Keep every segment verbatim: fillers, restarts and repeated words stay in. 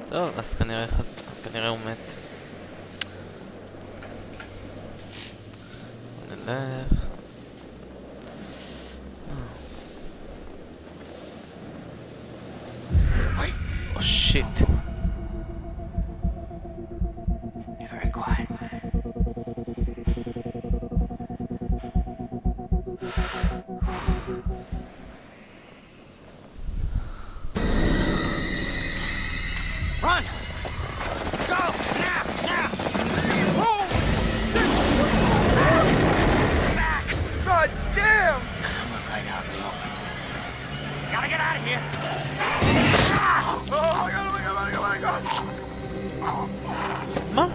טוב, אז כנראה, כנראה הוא מת. נלך. או שיט. Run! Go! Now! Now! Oh! Back! God damn! Look right out in the open. Gotta get out of here! Oh my god, oh my god, oh my god, oh my god! מה?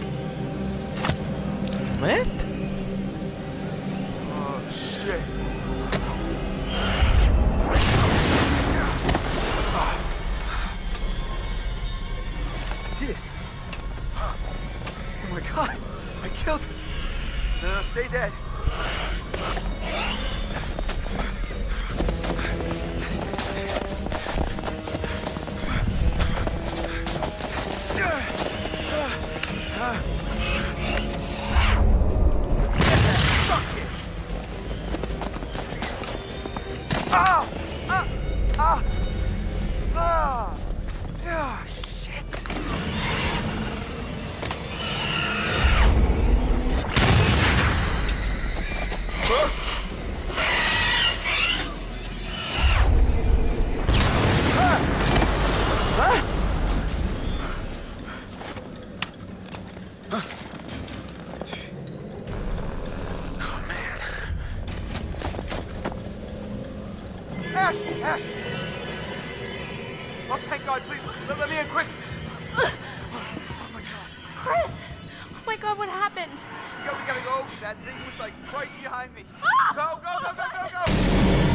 מת? Oh shit. Did it? Oh my god! I killed him! No, no, stay dead. Fuck it! Ah! Ah! Ah! Ah! Ah! Shit! Ash! Ash! Oh, thank God, please, let, let me in quick! Oh my God. Chris! Oh my god, what happened? We gotta, we gotta go. That thing was like right behind me. Ah! Go, go, go, go, go, go!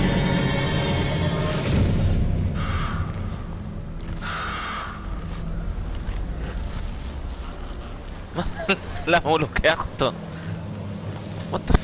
למה הוא לוקח אותו? What the